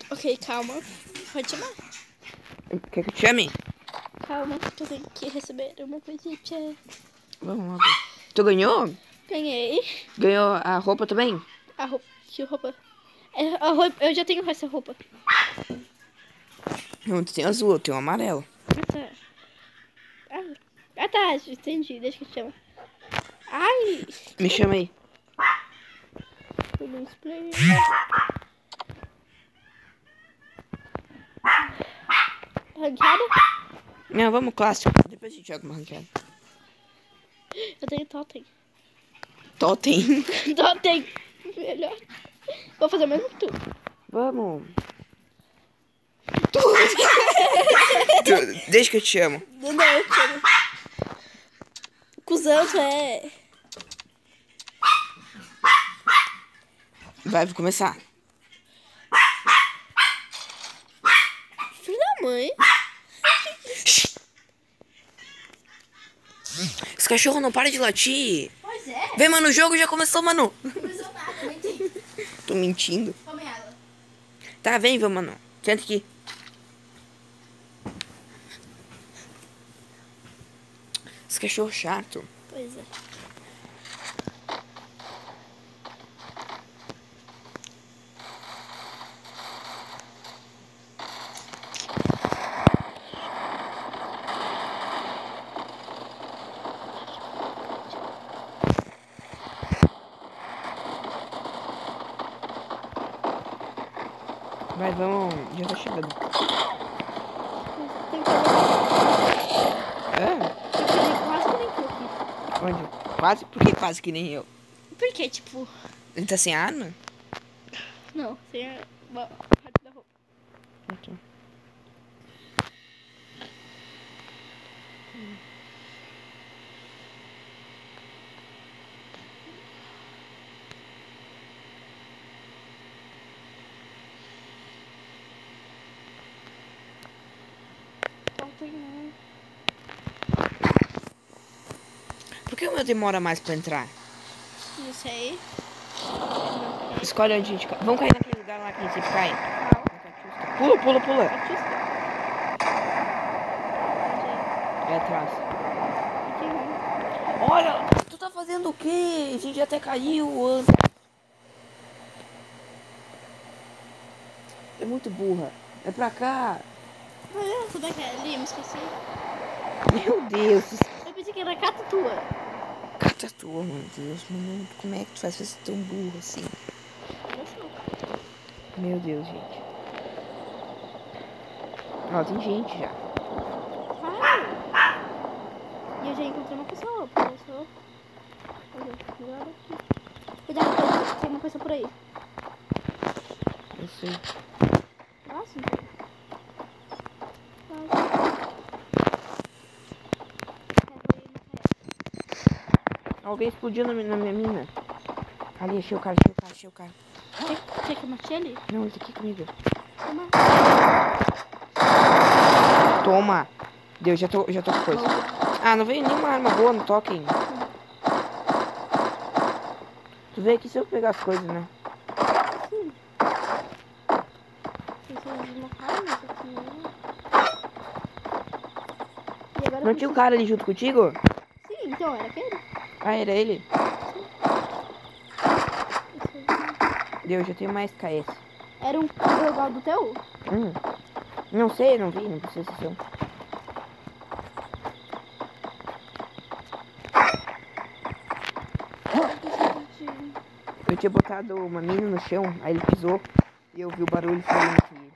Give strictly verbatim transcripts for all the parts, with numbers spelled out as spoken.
Ok, calma. Pode chamar. Quer que eu te chame? Calma, que eu tenho que receber uma coisinha. Vamos logo. Tu ganhou? Ganhei. Ganhou a roupa também? A roupa. Que roupa? É, a roupa. Eu já tenho essa roupa. Não, tu tem azul, eu tenho amarelo. Ah, tá. Ah, ah tá. Entendi. Deixa que eu te chamo. Ai! Me chama aí. Tudo display. Ranqueada? Não, vamos clássico. Depois a gente joga uma ranqueada. Eu tenho totem. Totem. Totem. Melhor. Vou fazer o mesmo que tu. Vamos. Tu... Deixa que eu te chamo. Não, não, eu te chamo. Cusão, tu é. Vai, vou começar. Filho da mãe. Esse cachorro não para de latir. Pois é. Vem, mano, o jogo já começou, mano. Começou nada, não entendi. Tô mentindo. Come ela. Tá, vem, vem, mano. Senta aqui. Esse cachorro chato. Pois é. Vai, vamos. Já tá chegando. Tem que fazer. É? Tem que fazer quase que nem tu aqui. Onde? Quase? Por que quase que nem eu? Porque, tipo. Ele tá sem arma? Não, sem a. Bom, da roupa. Então. Totem não. Por que o meu demora mais pra entrar? Não sei. Escolhe onde a gente cai. Vamos cair naquele lugar lá que a gente sempre cai. Qual? Pula, pula, pula. Artista? É atrás. Aqui. Olha, tu tá fazendo o quê? A gente até caiu antes. É muito burra. É pra cá. Ah, como é que é ali? Eu me esqueci. Meu Deus. Eu pensei que era catatua. Catatua, meu Deus. Mano, como é que tu faz pra ser tão burro assim? Meu Deus, gente. Ó, tem gente já. Claro. E eu já encontrei uma pessoa. Pessoa. Cuidado, tem uma pessoa por aí. Eu sei. Nossa, Alguém explodiu na minha, na minha mina. Ali, achei o cara, achei o cara, achei o cara. Quer, quer que eu mate ele? Não, ele tá aqui comigo. Toma. Toma. Deu, já tô, já tô com coisa. Ah, não veio nenhuma arma boa no token. Tu veio aqui se eu pegar as coisas, né? Sim. Precisa de uma carne aqui, né? E agora Não tinha um cara ali junto contigo? Sim, então era aquele. Ah, era ele? Deu, já tenho mais K S. Era um igual do teu? Hum. Não sei, não vi, não precisa ser. Eu tinha botado uma mina no chão, aí ele pisou e eu vi o barulho saindo aqui.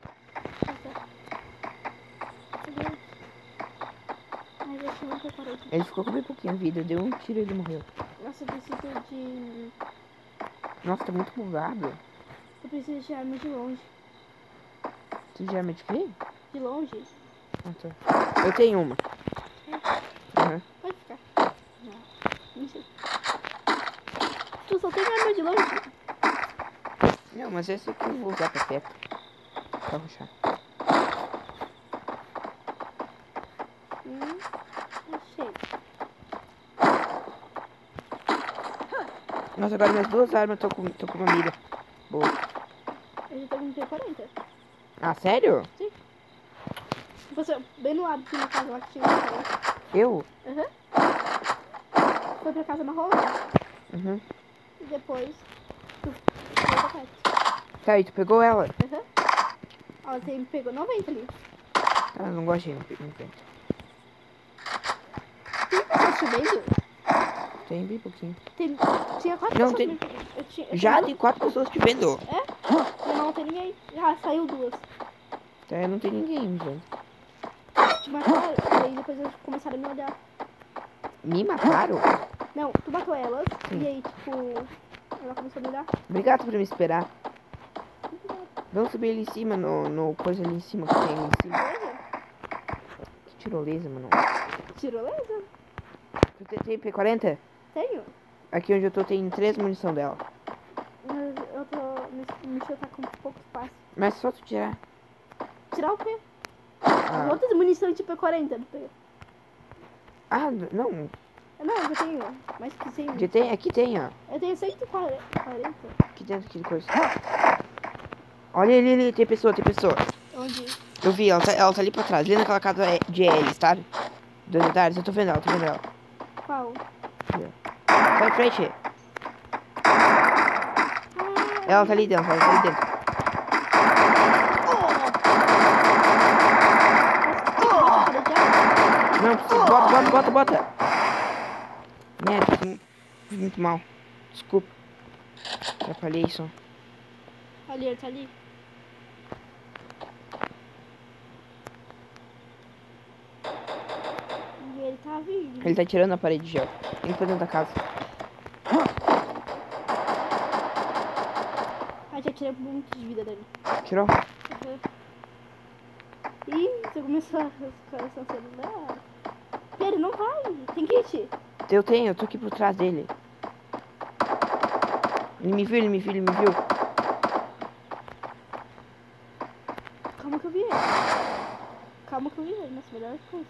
Ele ficou com bem pouquinho vida, deu um tiro e ele morreu. Nossa, eu preciso de... Nossa, tá muito bugado. Eu preciso de arma de longe. Tu já me de quê? De longe? Ah, tá. Eu tenho uma. É. Uhum. Pode ficar. Não, não sei. Tu só tem arma de longe? Não, mas essa aqui eu vou usar pra perto. Pra ruxar. Hum, achei. Nossa, agora minhas duas armas estão com, tô com uma mira. Boa. Eu já tô com P quarenta. Ah, sério? Sim. Você, bem no lado, tinha uma casa lá que tinha uma casa. Eu? Aham. Foi pra casa marrom. Uhum. E depois, tu foi pra perto. Tá, e tu pegou ela? Aham. Ó, você me pegou noventa ali. Ah, não gosto de noventa. Tem pessoas te vendo? Tem bem pouquinho. Tem, tinha quatro Não, pessoas tem- me vendo. Eu tinha, eu Já tinha tem quatro pessoas te vendo. duas- É? Não, não tem ninguém. Já saiu duas. É, não tem ninguém, gente. Te mataram, e aí depois eles começaram a me olhar. Me mataram? Não, tu matou elas, Sim. e aí, tipo, ela começou a me olhar. Obrigado por me esperar. Vamos subir ali em cima, no, no coisa ali em cima que tem ali em cima. Beleza? Que tirolesa, mano. Tirolesa? Tu tem, tem P quarenta? Tenho. Aqui onde eu tô tem três munição dela. Mas eu tô. Me, me tá com pouco espaço. Mas só tu tirar. Tirar o quê? As Ah, outras munições tipo quarenta. ah não. Não, eu tenho. Mais que cem. Já tem, aqui tem, ó. Eu tenho cento e quarenta. Aqui dentro aqui de coisa. Olha ali, ali, tem pessoa, tem pessoa. Onde? Eu vi, ela tá, ela tá ali pra trás, ali naquela casa de L, sabe? Dois andares, eu tô vendo ela, tô vendo ela. Qual? Vai em frente. Ah, Ela tá ali dentro, ela tá ali dentro. Não, precisa, bota, bota, bota, bota. Merda, fiz fiz muito mal. Desculpa. Atrapalhei isso. Ali, ele tá ali. E ele tá vindo. Ele tá tirando a parede de gel. Indo pra dentro da casa. Ah, já tirei muito de vida dele. Tirou? Uhum. Ih, você começou a ficar sem celular. Pedro, não vai. Tem kit. Eu tenho, eu tô aqui por trás dele. Ele me viu, ele me viu, ele me viu. Calma que eu vi ele. Calma que eu vi ele. Nossa, melhor coisa.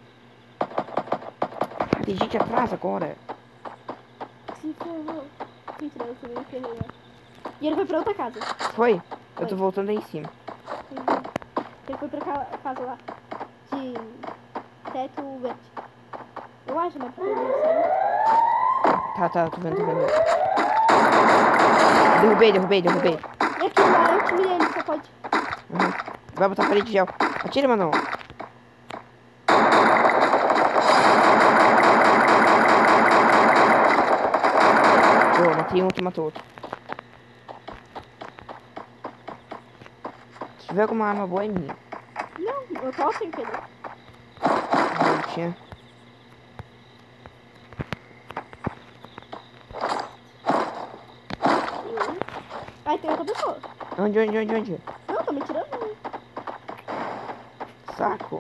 Tem gente atrás agora. Se ferrou. Mentira, eu também ferrei. Né? E ele foi pra outra casa. Foi? Eu tô Foi. voltando aí em cima. Uhum. Ele foi pra ca- casa lá. De teto verde. Eu acho, né? Porque ele saiu. Tá, tá, tô vendo, tô vendo. Derrubei, derrubei, derrubei. E aquele lá é o time dele, só pode. Uhum. Vai botar parede de gel. Atira, mano. Pô, matei um que matou outro. Se tiver alguma arma boa é minha. Não, eu tô sem Pedro. Não tinha. Eu. Aí tem outra pessoa. Onde, onde, onde, onde? Não, tô me tirando. Saco.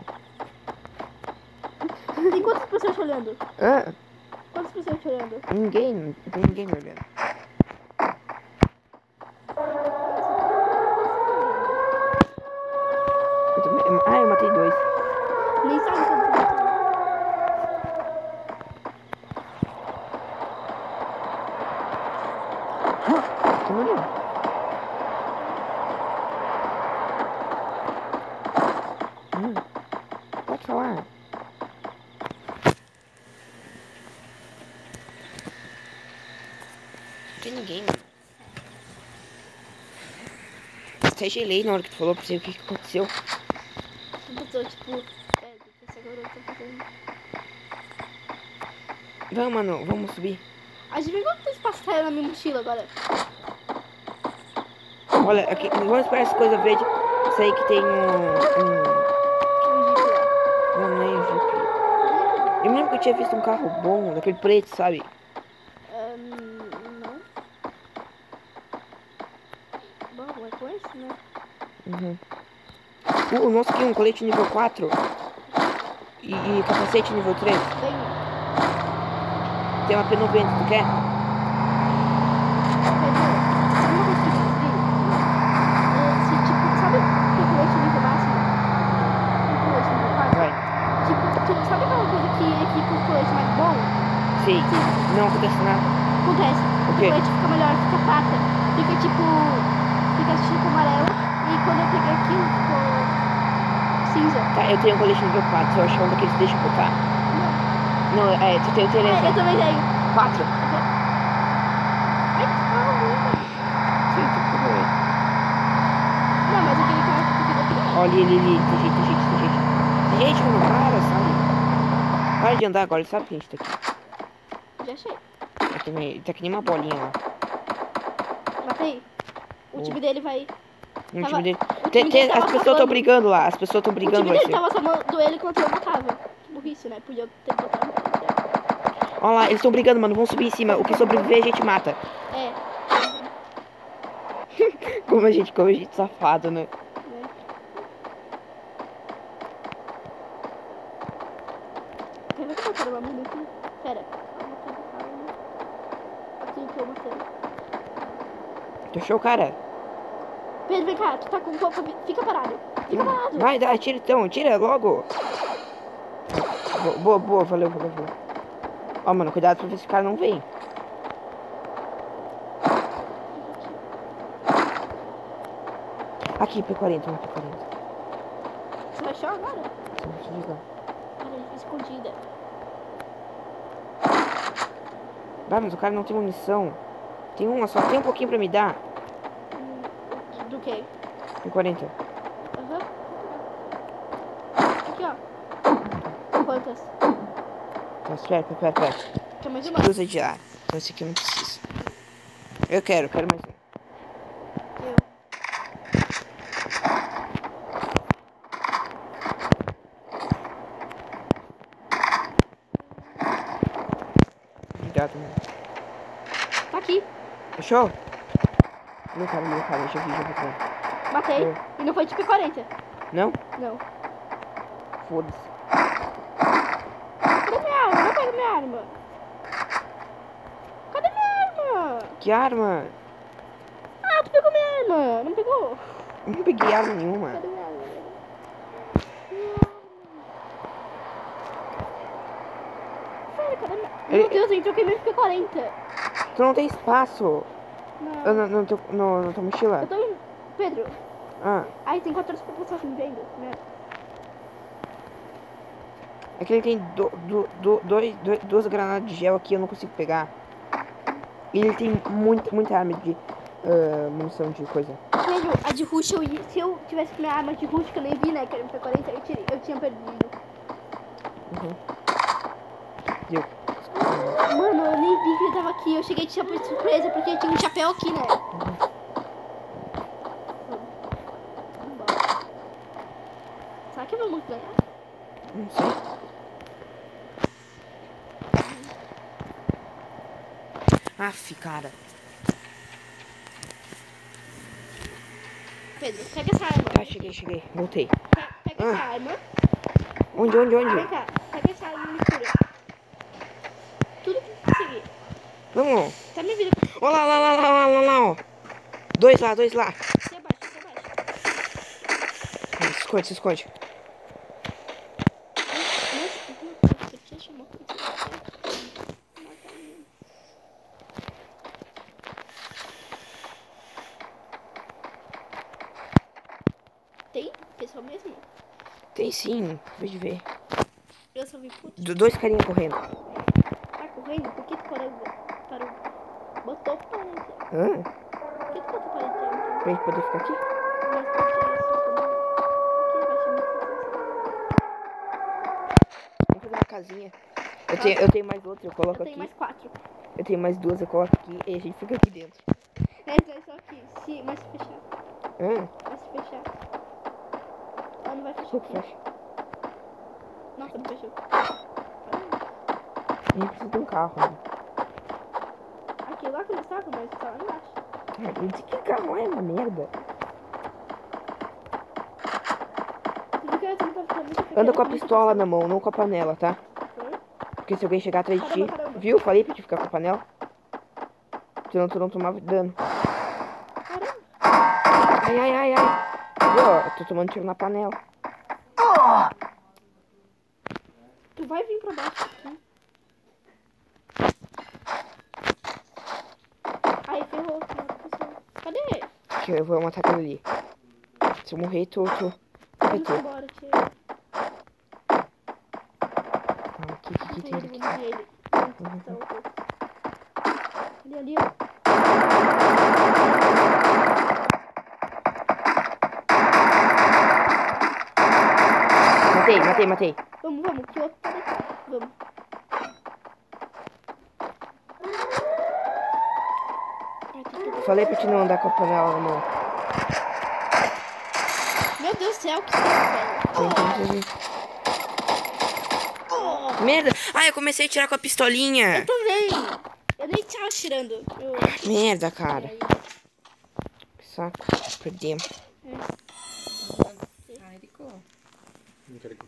Tem quantas pessoas te olhando? Ah, Quantas pessoas te olhando? ninguém, não tem ninguém me olhando. Eu também, eu- ah, eu matei dois. Nem sabe quantas pessoas. Tô me olhando. Hum, pode falar. Não tem ninguém, mano. Até gelei na hora que tu falou pra você o que, que aconteceu. Uma pessoa, tipo, é, que essa garota tá fazendo. Vamos, mano, vamos subir. Adivinha quanto espaço caiu na minha mochila agora? Olha, aqui, vamos esperar essa coisa verde. Isso aí que tem um. um Um jeep lá. não, não é um Jeep. Eu me lembro que eu tinha visto um carro bom, daquele preto, sabe? Ahn, não. Bom, é com esse, né? Uhum. O, o nosso aqui é um colete nível quatro. E, e capacete nível três. Tem. Tem uma P noventa, tu quer? Pedro, sabe uma coisa que eu descobri? É, se, tipo, sabe o colete nível máximo? O colete nível quatro? Vai. Tipo, tu, sabe aquela coisa que equipa o colete mais bom? Sei. Não acontece nada. Acontece. O O quê? colete fica melhor, fica prata. Fica tipo. Fica tipo amarelo. E quando eu peguei aquilo, ficou cinza. Tá, eu tenho um colete nível quatro. Se eu achar um daqueles, deixa eu botar. Não, é, tu tem o É, Tereza. eu também tenho. quatro. Ai, calma. Sim, tu pegou ele. Não, mas aquele cara que tu queria. Olha ali, ali, tem gente, tem gente, tem gente. Tem gente, mano, para, sabe? Para de andar agora, ele sabe que a gente tá aqui. Já achei. Tá que nem, tá que nem uma bolinha lá. Matei. O time dele vai... O Tava- time dele. o Tem- time tem- dele tava as pessoas estão salvando. brigando lá, as pessoas estão O brigando time lá. dele tava salvando ele enquanto eu matava. Que burrice, né? Podia ter botado. Olha lá, eles estão brigando, mano, vão subir em cima. O que sobreviver a gente mata. É. Como a gente, como a gente é safado, né? né? Quer ver que eu quero uma mina aqui? Pera. Calma, calma, calma. Aqui que eu matei. Tu achou o cara? Pedro, vem cá. Tu tá com roupa... Fica parado. Fica parado. Vai, dá, tira então, tira logo. Boa, boa, boa, valeu, valeu, valeu. Ó, mano, cuidado pra ver se esse cara não vem. Aqui, P quarenta, um P quarenta. Você achou agora? Só vou te ligar. Olha, escondida. Vai, mas o cara não tem munição. Tem uma só, tem um pouquinho pra me dar. Hum, Do que? P quarenta. Aham. Aqui, ó. Quantas? Tá, espera, espera, espera. Quer mais uma? Cruza de ar. Então esse aqui eu não preciso. Eu quero, quero mais um. Eu. Obrigado, mano. Tá aqui. Fechou? Meu cara, meu cara, já vi, já vi. Já vi. Matei. Eu. E não foi tipo quarenta. Não? Não. Foda-se. Cadê minha arma? Não pega minha arma. Cadê minha arma? Que arma? Ah, tu pegou minha arma. Não pegou? Eu não peguei arma nenhuma. Cadê minha arma? Sério, cadê minha... Ele- Meu Deus, eu troquei meu P quarenta. Tu não tem espaço. Não. Ah, No, no, teu- no, na tua mochila. Eu tô em... Pedro. Ah, Ai, tem quatorze pessoas me vendo. Né? é que ele tem do, do, do, dois, dois, duas granadas de gel aqui, eu não consigo pegar. E ele tem muita, muita arma de ah, munição de coisa. Pedro, a de rush, eu ia... Se eu tivesse com minha arma de rush, que eu nem vi, né? Que era um P quarenta, eu, tirei, eu tinha perdido. Uhum. Deu. Mano, eu nem vi que ele tava aqui. Eu cheguei de chapéu de surpresa porque tinha um chapéu aqui, né? Vambora. Será que vamos ganhar? Não sei. Aff, cara. Pedro, pega essa arma. Tá, cheguei, cheguei. Voltei. Pe- Pega Ah. essa arma. Onde, onde, Vem onde? cá, pega essa arma e mistura. Tudo que tu conseguir. Vamos. Tá me vira. Ó lá, lá, lá, lá, lá, lá, lá, ó. Dois lá, dois lá. Se abaixa, se abaixa. Se esconde, se esconde. Nossa, você já chamou. Tem? Pessoal mesmo? Tem sim, pode ver. Eu só vi puto. Do- dois carinha correndo. Tá correndo? Por que tu parou? Parou? Botou parede. Hã? Por que tu botou parede? Então? Pra gente poder ficar aqui? Mas pode tirar isso também. Aqui vai chamar Vamos fazer uma casinha. Eu tenho, eu tenho mais outra, eu coloco Eu tenho aqui. mais quatro. Eu tenho mais duas, eu coloco aqui e a gente fica aqui dentro. É, então é só aqui. Se, mas se fechar. Hã? Mas se fechar. Ela não vai fechar Pouco aqui. fecha. Nossa, não fechou. A gente precisa de um carro, né? Aqui lá que eu estava, mas tá lá embaixo. Ah, gente, que carro é uma merda? Tu viu que eu tava ficando muito pequena, Anda com a tá muito pistola passada. na mão, não com a panela, tá? Hã? Porque se alguém chegar atrás de ti... Caramba, caramba. Viu? Falei pra te ficar com a panela. Senão tu não tomava dano. Caramba. Ai, ai, ai, ai. Viu? Ó, eu tô tomando tiro na panela. Tu vai vir pra baixo aqui. Aí ferrou. Cadê? Que eu vou matar aquele ali. Se eu morrer, tu... tu... Vai Ele ter. foi embora, tia. Aqui, aqui, aqui, Ele, aqui, eu aqui. vi ele. Então, ali, ali, ó. Matei, matei, matei. Vamos, vamos, que o outro tá deitado. Vamos. Ai, tem que- Falei pra te não andar com a panela na mão. Meu Deus do céu, que saco, velho. Oh, Merda! Ai, eu comecei a tirar com a pistolinha. eu também. Eu nem tava tirando. Eu... Merda, cara. Aí, Que saco. Perdemos. é. Ai, ficou. Não quero que